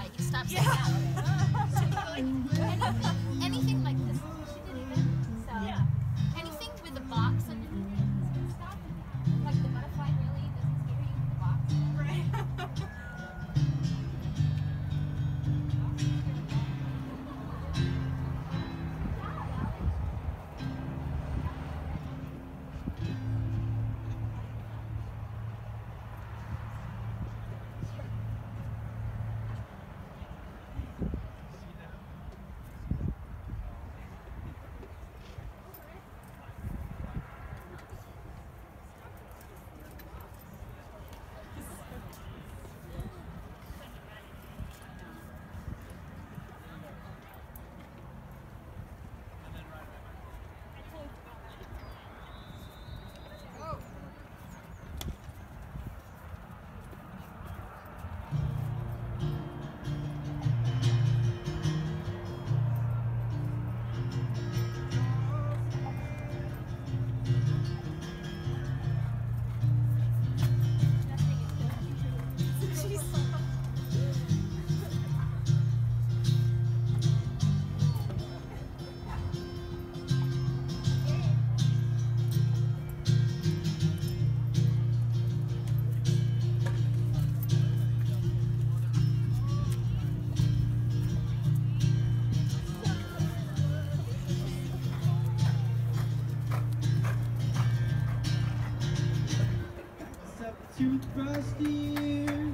you stop saying that. So you go like, anything like this. She did even. So anything with a box underneath it is gonna stop. Like the butterfly really doesn't scare you with the box. Right. Toothbrush dear.